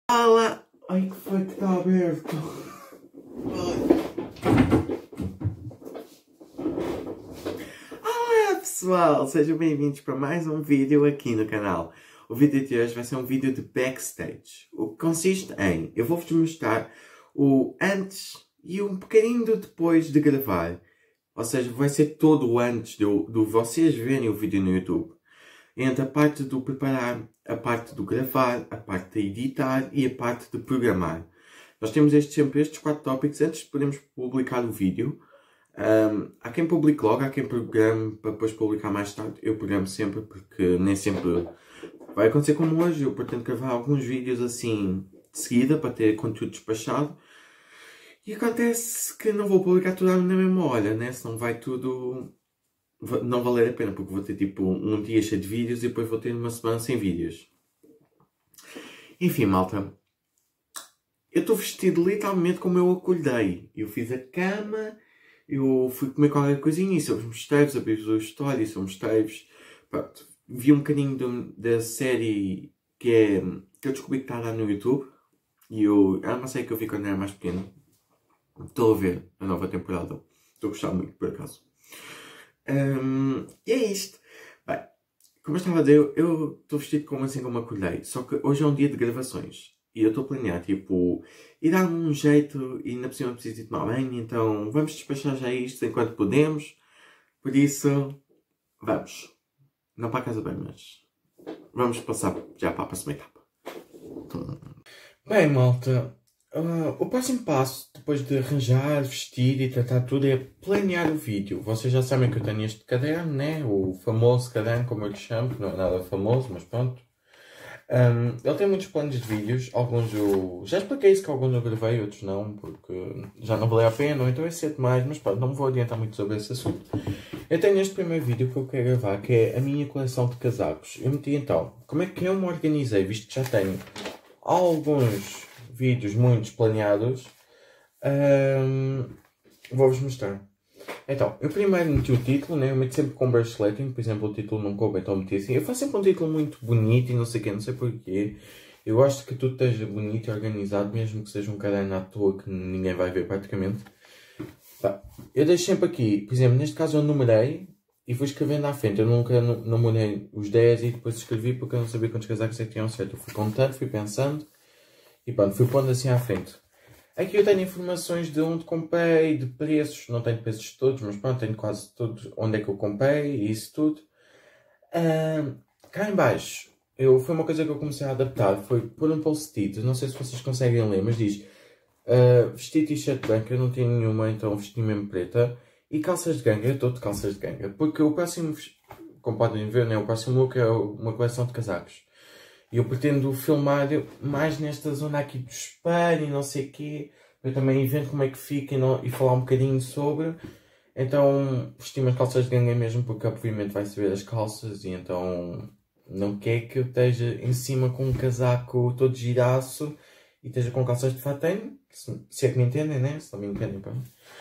Olá! Ai, que foi que está aberto? Olá pessoal, sejam bem-vindos para mais um vídeo aqui no canal. O vídeo de hoje vai ser um vídeo de backstage. O que consiste em, eu vou-vos mostrar o antes e um bocadinho do depois de gravar. Ou seja, vai ser todo o antes de vocês verem o vídeo no YouTube. Entre a parte do preparar, a parte do gravar, a parte de editar e a parte de programar. Nós temos sempre estes 4 tópicos antes de podermos publicar o vídeo. Há quem publique logo, há quem programe para depois publicar mais tarde. Eu programo sempre porque nem sempre vai acontecer como hoje. Eu pretendo gravar alguns vídeos assim de seguida para ter conteúdo despachado. E acontece que não vou publicar tudo na mesma hora, né? Senão vai tudo não valer a pena, porque vou ter tipo um dia cheio de vídeos e depois vou ter uma semana sem vídeos. Enfim, malta. Eu estou vestido literalmente como eu acordei. Eu fiz a cama, eu fui comer qualquer coisinha e sobre os mosteiros, abri os stories sobre os mosteiros. Vi um bocadinho da série que eu descobri que está lá no YouTube. E era uma série que eu vi quando era mais pequeno. Estou a ver a nova temporada. Estou a gostar muito, por acaso. E é isto. Bem, como eu estava a dizer, eu estou vestido como acordei. Só que hoje é um dia de gravações. E eu estou a planear, tipo, ir dar um jeito e ainda por cima preciso de tomar banho. Então vamos despachar já isto enquanto podemos. Por isso, vamos. Não para a casa bem, mas vamos passar já para a próxima etapa. Bem, malta. O próximo passo, depois de arranjar, vestir e tratar tudo, é planear o vídeo. Vocês já sabem que eu tenho este caderno, né? O famoso caderno, como eu lhe chamo, que não é nada famoso, mas pronto. Ele tem muitos planos de vídeos, alguns eu... Já expliquei isso, que alguns eu gravei, outros não, porque já não valeu a pena, ou então é cedo demais, mas pronto, não me vou adiantar muito sobre esse assunto. Eu tenho este primeiro vídeo que eu quero gravar, que é a minha coleção de casacos. Eu meti então, como é que eu me organizei, visto que já tenho alguns vídeos muitos planeados, vou-vos mostrar. Então, eu primeiro meti o título, né? Eu meto sempre com brashletting, por exemplo, o título não coube, então meti assim. Eu faço sempre um título muito bonito e não sei o quê, não sei porquê. Eu gosto que tudo esteja bonito e organizado, mesmo que seja um caderno à toa que ninguém vai ver praticamente. Tá. Eu deixo sempre aqui, por exemplo, neste caso eu numerei e fui escrevendo à frente. Eu nunca numerei os 10 e depois escrevi porque eu não sabia quantos casacos é que tinham certo. Eu fui contando, fui pensando e pronto, fui pondo assim à frente. Aqui eu tenho informações de onde comprei, de preços, não tenho preços todos, mas pronto, tenho quase todos onde é que eu comprei e isso tudo. Cá em baixo, foi uma coisa que eu comecei a adaptar, foi pôr um post-it, não sei se vocês conseguem ler, mas diz vestir t-shirt branca, eu não tenho nenhuma, então vesti mesmo preta, e calças de ganga, eu estou de calças de ganga, porque o próximo, como podem ver, né, o próximo look é uma coleção de casacos. E eu pretendo filmar mais nesta zona aqui do espelho e não sei o quê. Eu também ver como é que fica e falar um bocadinho sobre. Então vesti umas calças de ganga mesmo porque obviamente vai se ver as calças. E então não quer que eu esteja em cima com um casaco todo giraço e esteja com calças de fatém. Se é que me entendem, né? Se não me entendem, pronto.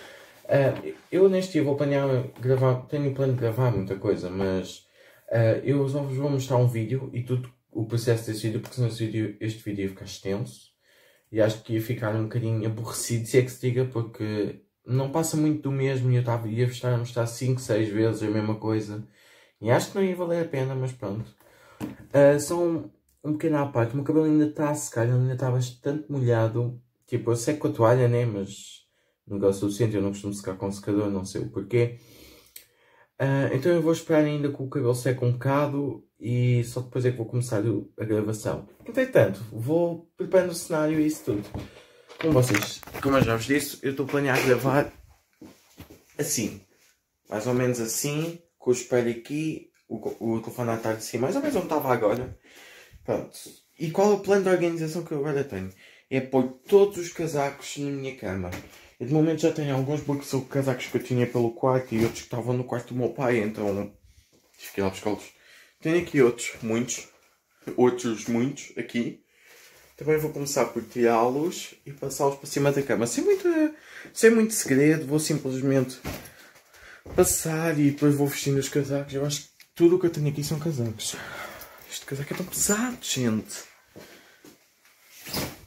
Eu neste dia vou planear gravar, tenho o plano de gravar muita coisa, mas eu só vos vou mostrar um vídeo e tudo o processo desse vídeo, porque senão este vídeo ia ficar extenso e acho que ia ficar um bocadinho aborrecido, se é que se diga, porque não passa muito do mesmo e eu ia estar a mostrar 5, 6 vezes a mesma coisa e acho que não ia valer a pena, mas pronto. Só um pequeno à parte, o meu cabelo ainda está a secar, ele ainda está bastante molhado, tipo eu seco com a toalha, né, mas nunca é o suficiente, eu não costumo secar com secador, não sei o porquê. Então eu vou esperar ainda que o cabelo seque um bocado e só depois é que vou começar a gravação. Entretanto, vou preparando o cenário e isso tudo. Como eu já vos disse, eu estou a planear gravar assim. Mais ou menos assim, com o espelho aqui, o telefone à tarde assim, mais ou menos onde estava agora. Pronto. E qual é o plano de organização que eu agora tenho? É pôr todos os casacos na minha cama. Eu de momento já tenho alguns porque são casacos que eu tinha pelo quarto e outros que estavam no quarto do meu pai, então tive que ir lá buscá-los. Tenho aqui outros muitos aqui. Também vou começar por tirá-los e passá-los para cima da cama. Sem muito segredo, vou simplesmente passar e depois vou vestindo os casacos. Eu acho que tudo o que eu tenho aqui são casacos. Este casaco é tão pesado, gente.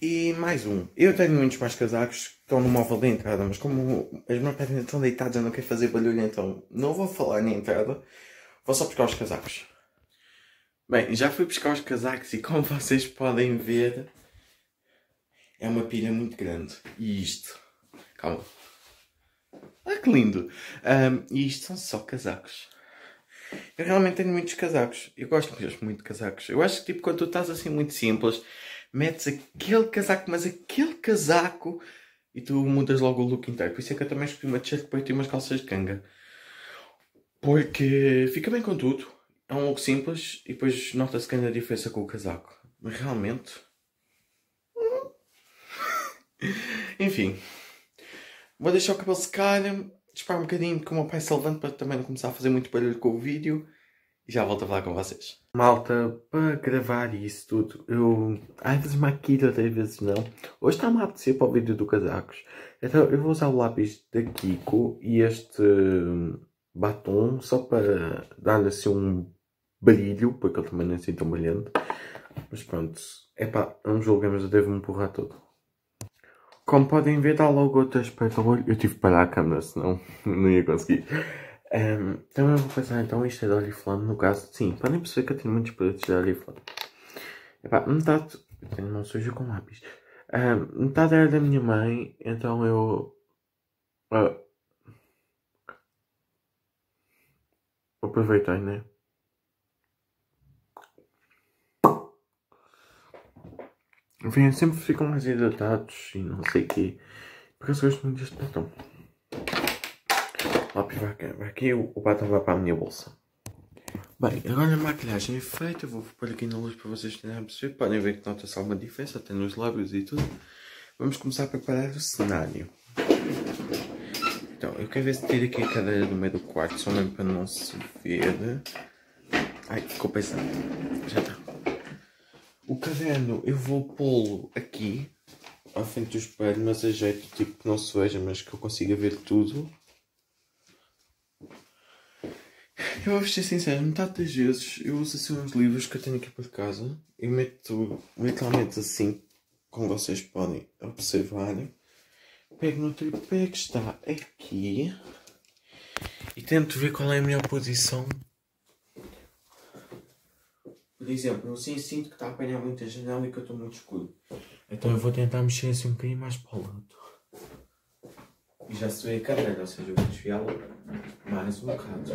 E mais um. Eu tenho muitos mais casacos que estão no móvel da entrada, mas como as minhas pernas estão deitadas, eu não quero fazer barulho, então não vou falar na entrada. Vou só buscar os casacos. Bem, já fui buscar os casacos e como vocês podem ver, é uma pilha muito grande. E isto... Calma. Ah, que lindo! E isto são só casacos. Eu realmente tenho muitos casacos. Eu gosto mesmo muito de casacos. Eu acho que tipo, quando tu estás assim muito simples, metes aquele casaco, mas aquele casaco, e tu mudas logo o look inteiro. Por isso é que eu também escolhi uma t-shirt de peito e umas calças de ganga. Porque fica bem com tudo. É um look simples e depois nota-se que ainda a diferença com o casaco. Mas realmente... Enfim. Vou deixar o cabelo secar, esperar um bocadinho que o meu pai se levante para também não começar a fazer muito barulho com o vídeo. E já volto a falar com vocês. Malta, para gravar isso tudo, eu às vezes maquilho, outras vezes não. Hoje está-me a apetecer para o vídeo do casacos. Então eu vou usar o lápis da Kiko e este batom só para dar assim um brilho, porque ele também não é assim tão brilhante. Mas pronto, epá, não julguemos, eu devo-me empurrar todo. Como podem ver, dá logo outro aspecto ao olho. Eu tive que parar a câmera, senão não ia conseguir. Então eu vou passar então isto é de Oriflame, no caso, sim, podem perceber que eu tenho muitos produtos de Oriflame. Epá, metade, eu tenho mão suja com lápis. Metade era da minha mãe, então eu... aproveitei, né? Enfim, sempre ficam mais hidratados e não sei o quê. Porque eu gosto muito deste batom. Lápis vai aqui, o batom vai para a minha bolsa. Bem, agora a maquilhagem é feita. Eu vou pôr aqui na luz para vocês tentarem perceber. Podem ver que nota-se alguma diferença, até nos lábios e tudo. Vamos começar a preparar o cenário. Então, eu quero ver se tiro aqui a cadeira do meio do quarto, só mesmo para não se ver. Ai, ficou pesado. Já está. O caderno eu vou pô-lo aqui, à frente do espelho, mas a jeito tipo que não se veja, mas que eu consiga ver tudo. Eu vou ser sincero, metade das vezes eu uso assim uns livros que eu tenho aqui por casa e meto literalmente assim, como vocês podem observar. Pego no tripé que está aqui e tento ver qual é a melhor posição. Por exemplo, eu assim sinto que está a apanhar muita janela e que eu estou muito escuro. Então eu vou tentar mexer assim um bocadinho mais para o lado. E já se vê a cadeira, ou seja, eu vou desviá-la mais um bocado.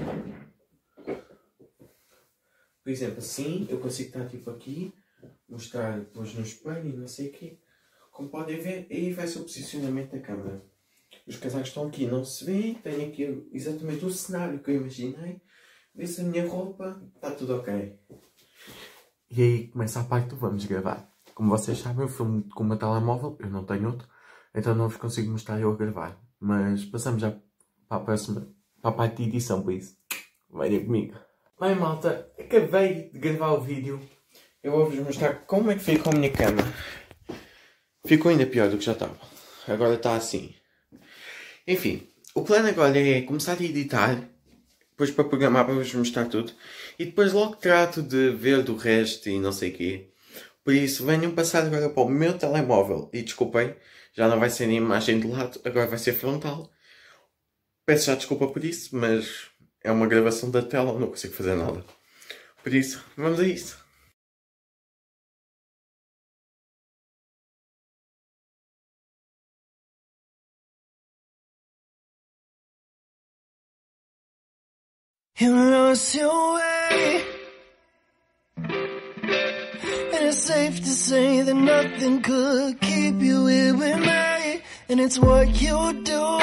Por exemplo, assim eu consigo estar tipo aqui, mostrar depois no espelho e não sei o quê. Como podem ver, aí vai ser o posicionamento da câmera. Os casacos estão aqui, não se vê. Tenho aqui exatamente o cenário que eu imaginei. Vê-se a minha roupa, está tudo ok. E aí começa a parte do vamos gravar. Como vocês sabem, eu filmo com o meu telemóvel, eu não tenho outro, então não vos consigo mostrar eu a gravar. Mas passamos já para a próxima, para a parte de edição, por isso. Venham comigo. Bem, malta, acabei de gravar o vídeo. Eu vou-vos mostrar como é que ficou a minha cama. Ficou ainda pior do que já estava. Agora está assim. Enfim, o plano agora é começar a editar. Depois para programar para vos mostrar tudo. E depois logo trato de ver do resto e não sei o quê. Por isso, venham passar agora para o meu telemóvel. E desculpem, já não vai ser a imagem de lado, agora vai ser frontal. Peço já desculpa por isso, mas é uma gravação da tela, não consigo fazer nada. Por isso, vamos a isso. You lost your way, and it's safe to say that nothing could keep you here with me, and it's what you do.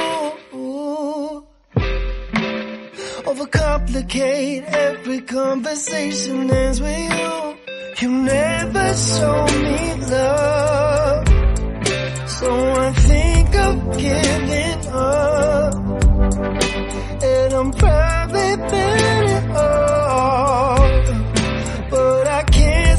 Overcomplicate every conversation ends with you. You never show me love, so I think of giving up, and I'm probably better off, but I can't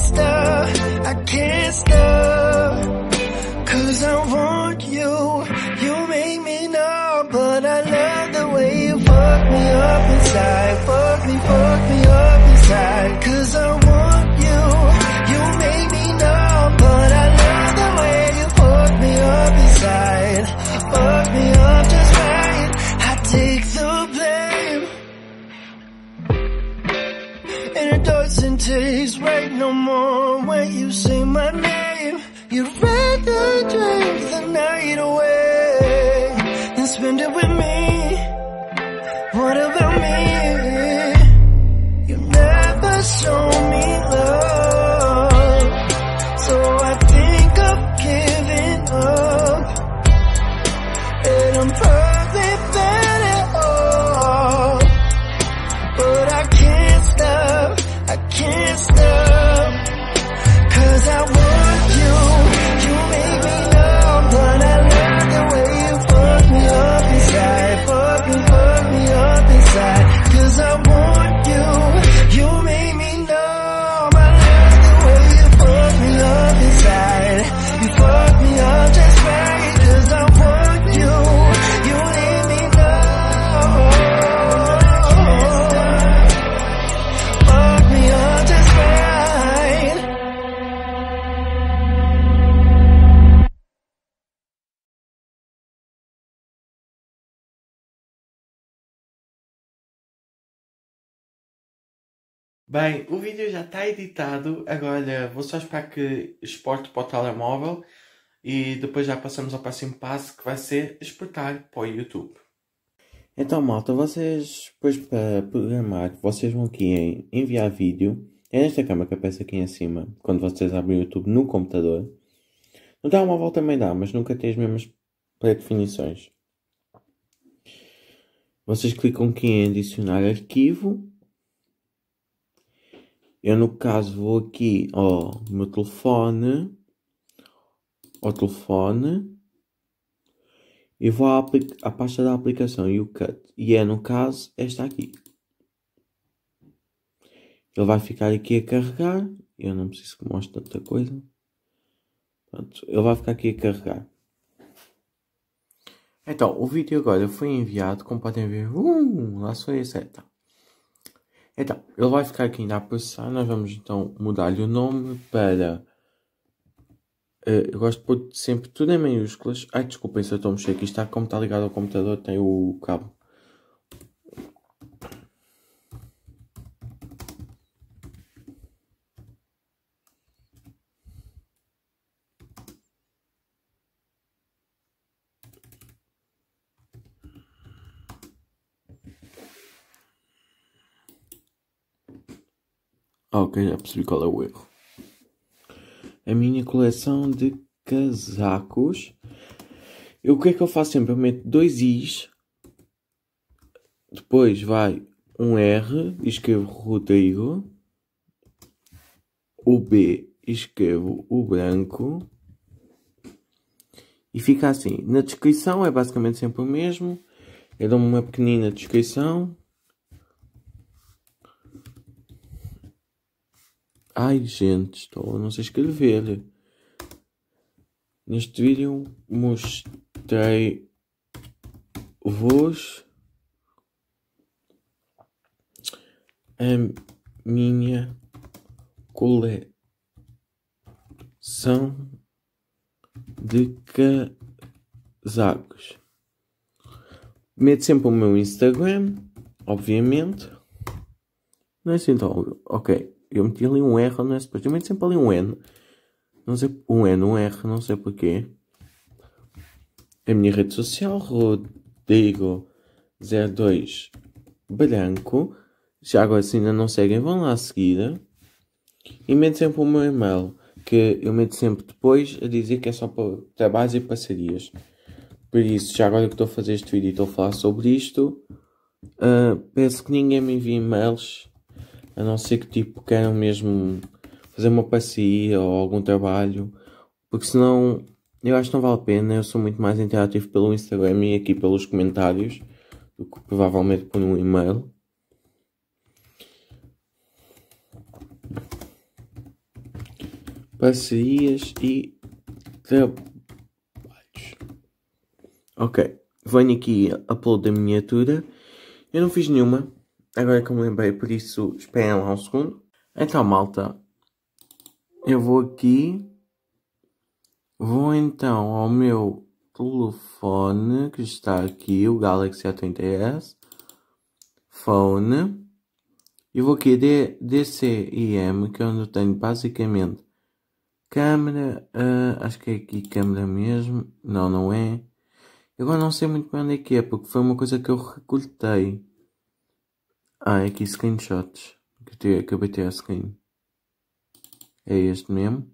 stop, 'cause I want you, you make me numb, but I love the way you fuck me up inside, fuck me up inside, 'cause I want you, you make me numb, but I love the way you doesn't taste right no more when you say my name. You'd rather drink the night away than spend it with me. What about me? You never show me love, so I think of giving up. And I'm probably better off, but I can't stop, I can't stop. Cause I want you, you make me numb, but I love the way you fuck me up inside. Fuck me up inside. Cause I want you, you make me numb. I love the way you fuck me up inside. You fuck me up just right. Cause I want you, you leave me numb. Fuck me up just right. Bem, o vídeo já está editado, agora vou só esperar que exporte para o telemóvel e depois já passamos ao próximo passo, que vai ser exportar para o YouTube. Então, malta, vocês, depois para programar, vocês vão aqui em enviar vídeo. É nesta câmera que aparece aqui em cima, quando vocês abrem o YouTube no computador. No telemóvel também dá, mas nunca tem as mesmas pré-definições. Vocês clicam aqui em adicionar arquivo. Eu, no caso, vou aqui ao meu telefone, e vou à pasta da aplicação e o cut. E é, no caso, esta aqui. Ele vai ficar aqui a carregar. Eu não preciso que mostre tanta coisa. Pronto, ele vai ficar aqui a carregar. Então, o vídeo agora foi enviado, como podem ver. Lá foi a seta. Então, ele vai ficar aqui ainda a processar. Nós vamos então mudar-lhe o nome para... eu gosto de pôr sempre tudo em maiúsculas. Ai, desculpem se eu estou a mexer aqui. Como está ligado ao computador, tem o cabo. Ok, já percebi qual é o erro. A minha coleção de casacos. O que é que eu faço sempre? Eu meto 2 I's. Depois vai um R. E escrevo Rodrigo. O B. E escrevo o branco. E fica assim. Na descrição é basicamente sempre o mesmo. Eu dou uma pequenina descrição. Ai, gente, não sei escrever. Neste vídeo mostrei-vos a minha coleção de casacos. Meto sempre o meu Instagram, obviamente. Não é assim, então, ok. Eu meti ali um R, não é? Depois eu meto sempre ali um N. Não sei, um N, um R, não sei porquê. A minha rede social, Rodrigo02 branco. Já agora, se ainda não seguem, vão lá a seguir. E meto sempre o meu e-mail, que eu meto sempre depois a dizer que é só para trabalhos e parcerias. Por isso, já agora que estou a fazer este vídeo e estou a falar sobre isto, peço que ninguém me envie e-mails. A não ser que tipo queiram mesmo fazer uma parceria ou algum trabalho. Porque senão eu acho que não vale a pena. Eu sou muito mais interativo pelo Instagram e aqui pelos comentários do que provavelmente por um e-mail. Parcerias e trabalhos. Ok. Venho aqui upload da miniatura. Eu não fiz nenhuma. Agora que eu me lembrei, por isso esperem lá um segundo. Então, malta, eu vou aqui. Vou então ao meu telefone, que está aqui, o Galaxy A30s. Phone. Eu vou aqui a DCIM, que é onde eu tenho basicamente câmera, acho que é aqui câmera mesmo, não, não é. Eu agora não sei muito bem onde é que é, porque foi uma coisa que eu recortei. É aqui screenshots, que acabei de ter a screen. É este mesmo.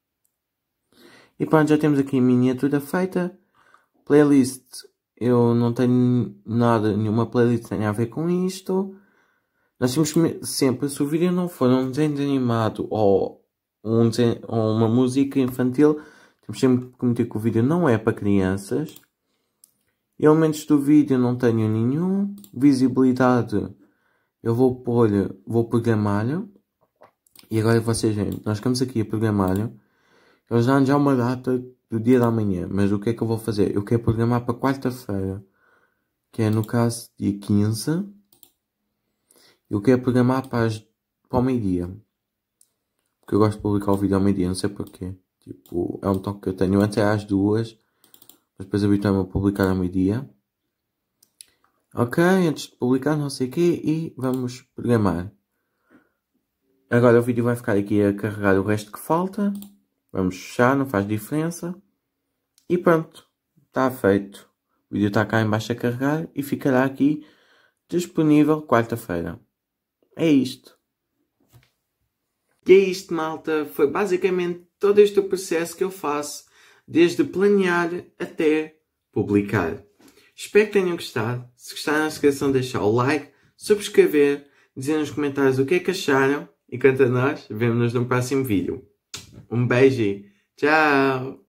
E pronto, já temos aqui a miniatura feita. Playlist, eu não tenho nada, nenhuma playlist tem a ver com isto. Nós temos sempre, se o vídeo não for um desenho animado ou uma música infantil, temos sempre que meter que o vídeo não é para crianças. Elementos do vídeo não tenho nenhum. Visibilidade, eu vou programar-lhe. E agora vocês veem, nós ficamos aqui a programar-lhe. Eles dão já uma data do dia da manhã, mas o que é que eu vou fazer? Eu quero programar para quarta-feira, que é no caso dia 15. Eu quero programar para o meio-dia. Porque eu gosto de publicar o vídeo ao meio-dia, não sei porquê. Tipo, é um toque que eu tenho. Antes é às 2, mas depois habituei-me a publicar ao meio-dia. Ok, antes de publicar não sei o quê e vamos programar. Agora o vídeo vai ficar aqui a carregar o resto que falta. Vamos fechar, não faz diferença. E pronto, está feito. O vídeo está cá em baixo a carregar e ficará aqui disponível quarta-feira. É isto. E é isto, malta. Foi basicamente todo este o processo que eu faço, desde planear até publicar. Espero que tenham gostado. Se gostaram, não se esqueçam de deixar o like, subscrever, dizer nos comentários o que é que acharam. E quanto a nós, vemo-nos no próximo vídeo. Um beijo. Tchau.